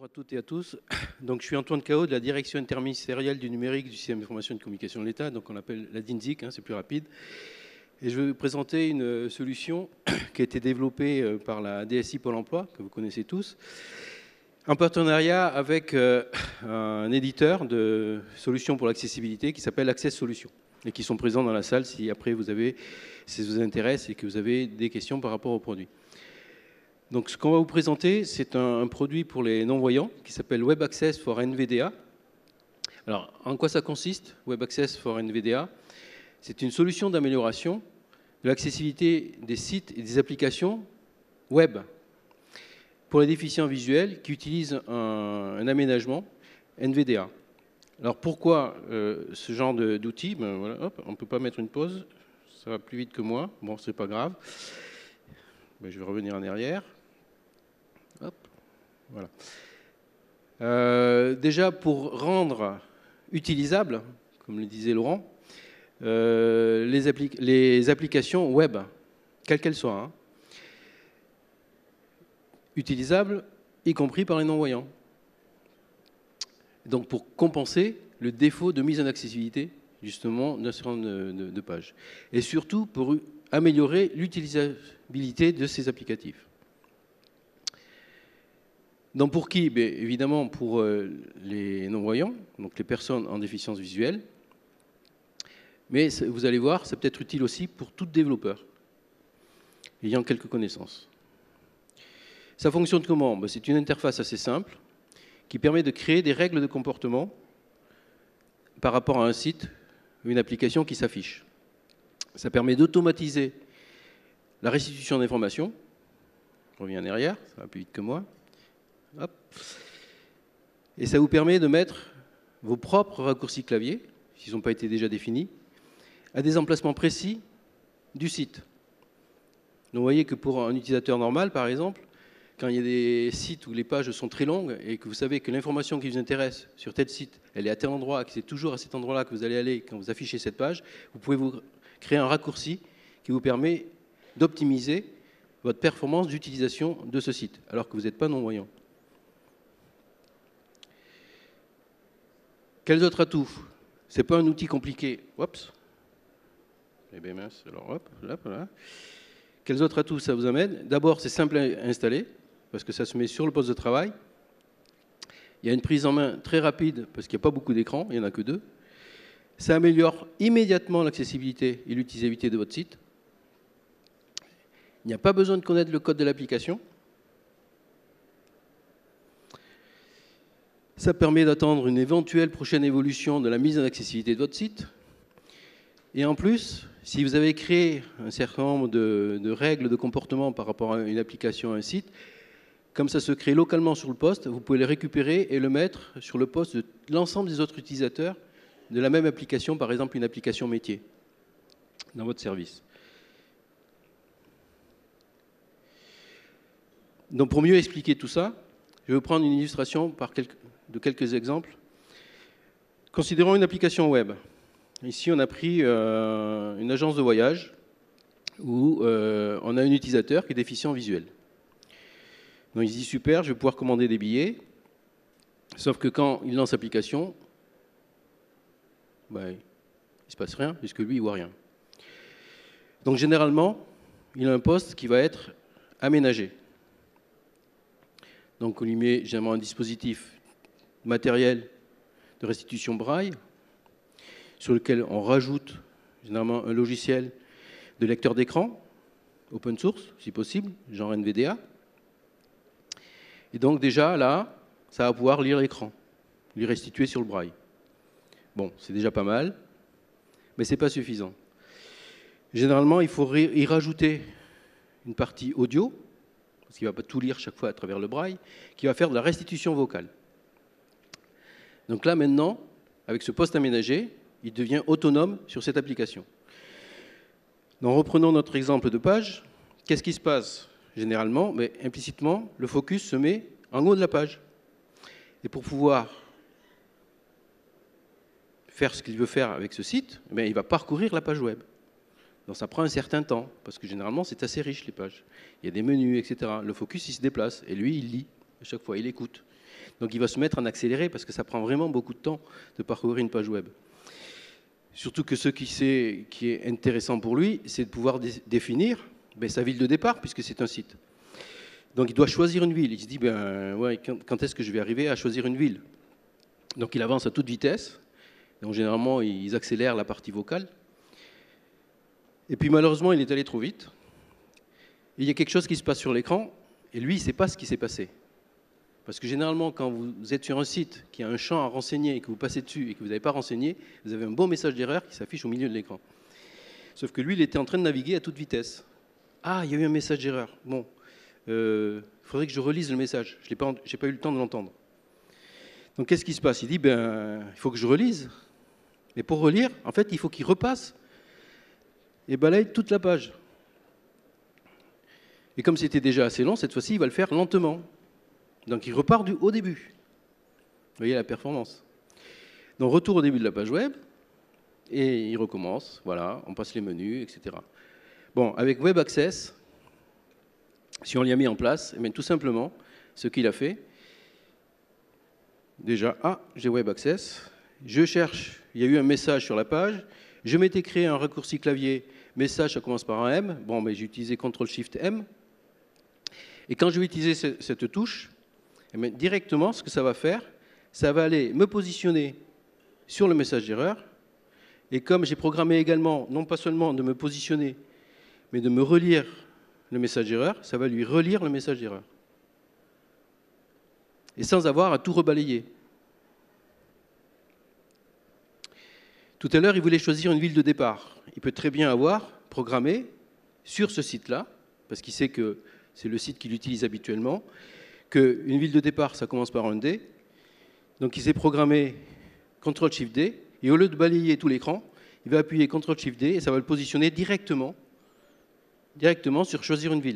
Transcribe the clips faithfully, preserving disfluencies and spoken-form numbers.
Bonjour à toutes et à tous. Donc, je suis Antoine Cao de la Direction interministérielle du numérique du système d'information et de communication de l'État, donc on l'appelle la DINSIC, hein, c'est plus rapide. Et je vais vous présenter une solution qui a été développée par la D S I Pôle emploi, que vous connaissez tous, en partenariat avec un éditeur de solutions pour l'accessibilité qui s'appelle Access Solutions, et qui sont présents dans la salle si après vous avez, si ça vous intéresse et que vous avez des questions par rapport au produit. Donc, ce qu'on va vous présenter, c'est un, un produit pour les non-voyants qui s'appelle Web Access for N V D A. Alors, en quoi ça consiste, Web Access for N V D A? C'est une solution d'amélioration de l'accessibilité des sites et des applications web pour les déficients visuels qui utilisent un, un aménagement N V D A. Alors, pourquoi euh, ce genre d'outil? Ben, voilà, hop, on ne peut pas mettre une pause, ça va plus vite que moi. Bon, c'est pas grave. Ben, je vais revenir en arrière. Hop, voilà. Euh, déjà, pour rendre utilisable, comme le disait Laurent, euh, les, appli les applications web, quelles qu'elles soient, hein, utilisables, y compris par les non-voyants. Donc, pour compenser le défaut de mise en accessibilité, justement, d'un certain nombre de, de, de pages. Et surtout, pour améliorer l'utilisabilité de ces applicatifs. Donc pour qui? Bien, évidemment pour euh, les non-voyants, donc les personnes en déficience visuelle. Mais vous allez voir, c'est peut-être utile aussi pour tout développeur ayant quelques connaissances. Ça fonctionne comment? Ben, c'est une interface assez simple qui permet de créer des règles de comportement par rapport à un site ou une application qui s'affiche. Ça permet d'automatiser la restitution d'informations. Je reviens en arrière, ça va plus vite que moi. Hop. Et ça vous permet de mettre vos propres raccourcis clavier, s'ils n'ont pas été déjà définis, à des emplacements précis du site. Donc vous voyez que pour un utilisateur normal, par exemple, quand il y a des sites où les pages sont très longues et que vous savez que l'information qui vous intéresse sur tel site, elle est à tel endroit, que c'est toujours à cet endroit-là que vous allez aller quand vous affichez cette page, vous pouvez vous créer un raccourci qui vous permet d'optimiser votre performance d'utilisation de ce site, alors que vous n'êtes pas non-voyant. Quels autres atouts? Ce n'est pas un outil compliqué. Oups. Eh bien mince, alors hop, hop, voilà. Quels autres atouts ça vous amène? D'abord, c'est simple à installer, parce que ça se met sur le poste de travail. Il y a une prise en main très rapide, parce qu'il n'y a pas beaucoup d'écrans, il n'y en a que deux. Ça améliore immédiatement l'accessibilité et l'utilisabilité de votre site. Il n'y a pas besoin de connaître le code de l'application. Ça permet d'attendre une éventuelle prochaine évolution de la mise en accessibilité de votre site. Et en plus, si vous avez créé un certain nombre de, de règles de comportement par rapport à une application, à un site, comme ça se crée localement sur le poste, vous pouvez les récupérer et le mettre sur le poste de l'ensemble des autres utilisateurs de la même application, par exemple une application métier, dans votre service. Donc pour mieux expliquer tout ça, je vais vous prendre une illustration par quelques, de quelques exemples. Considérons une application web. Ici, on a pris euh, une agence de voyage où euh, on a un utilisateur qui est déficient visuel. Donc il se dit super, je vais pouvoir commander des billets, sauf que quand il lance l'application, ben, il ne se passe rien puisque lui, il ne voit rien. Donc généralement, il a un poste qui va être aménagé. Donc on lui met généralement un dispositif matériel de restitution braille sur lequel on rajoute généralement un logiciel de lecteur d'écran, open source si possible, genre N V D A. Et donc déjà là, ça va pouvoir lire l'écran, lui restituer sur le braille. Bon, c'est déjà pas mal, mais ce n'est pas suffisant. Généralement, il faut y rajouter une partie audio, parce qu'il ne va pas tout lire chaque fois à travers le braille, qui va faire de la restitution vocale. Donc là, maintenant, avec ce poste aménagé, il devient autonome sur cette application. Donc, reprenons notre exemple de page. Qu'est-ce qui se passe généralement? Mais implicitement, le focus se met en haut de la page. Et pour pouvoir faire ce qu'il veut faire avec ce site, eh bien, il va parcourir la page web. Donc ça prend un certain temps, parce que généralement, c'est assez riche, les pages. Il y a des menus, et cetera. Le focus, il se déplace, et lui, il lit à chaque fois, il écoute. Donc il va se mettre en accéléré parce que ça prend vraiment beaucoup de temps de parcourir une page web. Surtout que ce qui, sait, qui est intéressant pour lui, c'est de pouvoir dé définir ben, sa ville de départ, puisque c'est un site. Donc il doit choisir une ville. Il se dit, ben, ouais, quand, quand est-ce que je vais arriver à choisir une ville? Donc il avance à toute vitesse. Donc généralement, ils accélèrent la partie vocale. Et puis malheureusement, il est allé trop vite. Et il y a quelque chose qui se passe sur l'écran, et lui, il ne sait pas ce qui s'est passé. Parce que généralement, quand vous êtes sur un site qui a un champ à renseigner et que vous passez dessus et que vous n'avez pas renseigné, vous avez un beau message d'erreur qui s'affiche au milieu de l'écran. Sauf que lui, il était en train de naviguer à toute vitesse. Ah, il y a eu un message d'erreur. Bon, il euh, faudrait que je relise le message. Je n'ai pas, j'ai pas eu le temps de l'entendre. Donc qu'est-ce qui se passe? Il dit, ben, il faut que je relise. Mais pour relire, en fait, il faut qu'il repasse et balaye toute la page. Et comme c'était déjà assez long, cette fois-ci, il va le faire lentement. Donc il repart du, au début. Vous voyez la performance. Donc retour au début de la page web, et il recommence, voilà, on passe les menus, et cetera. Bon, avec Web Access, si on l'y a mis en place, eh bien, tout simplement, ce qu'il a fait, déjà, ah, j'ai Web Access, je cherche, il y a eu un message sur la page, je m'étais créé un raccourci clavier, message, ça commence par un M, bon, mais j'ai utilisé contrôle shift M, et quand je vais utiliser cette touche, eh bien, directement, ce que ça va faire, ça va aller me positionner sur le message d'erreur. Et comme j'ai programmé également, non pas seulement de me positionner, mais de me relire le message d'erreur, ça va lui relire le message d'erreur. Et sans avoir à tout rebalayer. Tout à l'heure, il voulait choisir une ville de départ. Il peut très bien avoir programmé sur ce site-là, parce qu'il sait que c'est le site qu'il utilise habituellement, qu'une ville de départ, ça commence par un D. Donc il s'est programmé contrôle shift D, et au lieu de balayer tout l'écran, il va appuyer contrôle shift D, et ça va le positionner directement, directement sur choisir une ville.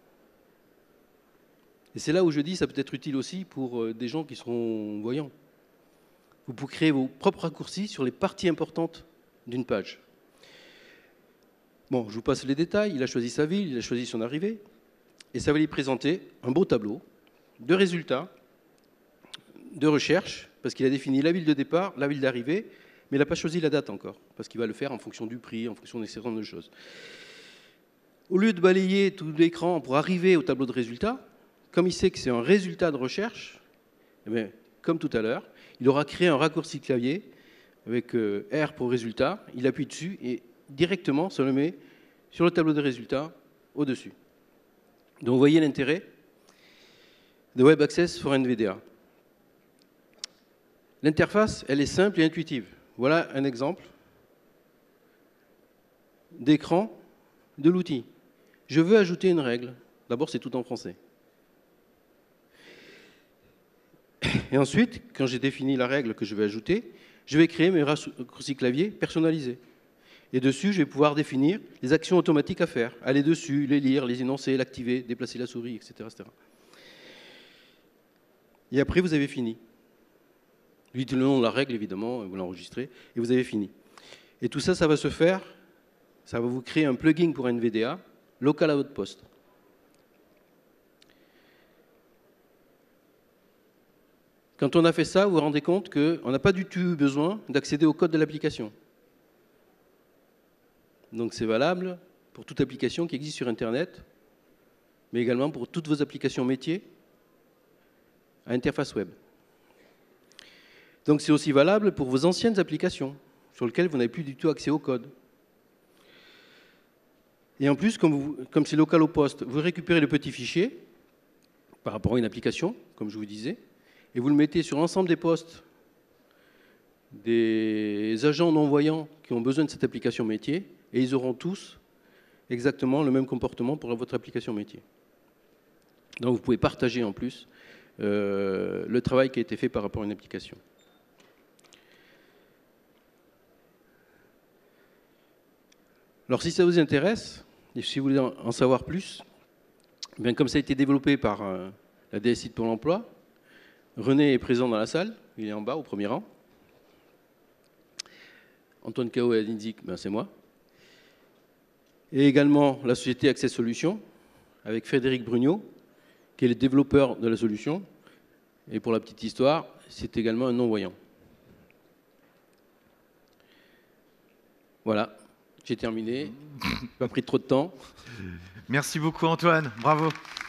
Et c'est là où je dis que ça peut être utile aussi pour des gens qui seront voyants. Vous pouvez créer vos propres raccourcis sur les parties importantes d'une page. Bon, je vous passe les détails. Il a choisi sa ville, il a choisi son arrivée, et ça va lui présenter un beau tableau de résultats, de recherche, parce qu'il a défini la ville de départ, la ville d'arrivée, mais il n'a pas choisi la date encore, parce qu'il va le faire en fonction du prix, en fonction d'un certain nombre de choses. Au lieu de balayer tout l'écran pour arriver au tableau de résultats, comme il sait que c'est un résultat de recherche, eh bien, comme tout à l'heure, il aura créé un raccourci clavier avec euh, R pour résultat, il appuie dessus et directement ça le met sur le tableau de résultats au-dessus. Donc vous voyez l'intérêt de Web Access for N V D A. L'interface, elle est simple et intuitive. Voilà un exemple d'écran de l'outil. Je veux ajouter une règle. D'abord, c'est tout en français. Et ensuite, quand j'ai défini la règle que je vais ajouter, je vais créer mes raccourcis clavier personnalisés. Et dessus, je vais pouvoir définir les actions automatiques à faire. Aller dessus, les lire, les énoncer, l'activer, déplacer la souris, et cetera, et cetera. Et après, vous avez fini. Vous dites le nom de la règle, évidemment, vous l'enregistrez, et vous avez fini. Et tout ça, ça va se faire, ça va vous créer un plugin pour N V D A, local à votre poste. Quand on a fait ça, vous vous rendez compte qu'on n'a pas du tout eu besoin d'accéder au code de l'application. Donc c'est valable pour toute application qui existe sur Internet, mais également pour toutes vos applications métiers à interface web. Donc c'est aussi valable pour vos anciennes applications, sur lesquelles vous n'avez plus du tout accès au code. Et en plus, comme c'est local au poste, vous récupérez le petit fichier par rapport à une application, comme je vous disais, et vous le mettez sur l'ensemble des postes des agents non-voyants qui ont besoin de cette application métier, et ils auront tous exactement le même comportement pour votre application métier. Donc vous pouvez partager en plus euh, le travail qui a été fait par rapport à une application. Alors si ça vous intéresse, et si vous voulez en savoir plus, bien comme ça a été développé par euh, la D S I de Pôle emploi, René est présent dans la salle, il est en bas au premier rang. Antoine Cao et Aline Zic, ben c'est moi. Et également la société Access Solutions, avec Frédéric Brugnot, qui est le développeur de la solution, Et pour la petite histoire, c'est également un non-voyant. Voilà, j'ai terminé. Pas pris trop de temps. Merci beaucoup Antoine, bravo.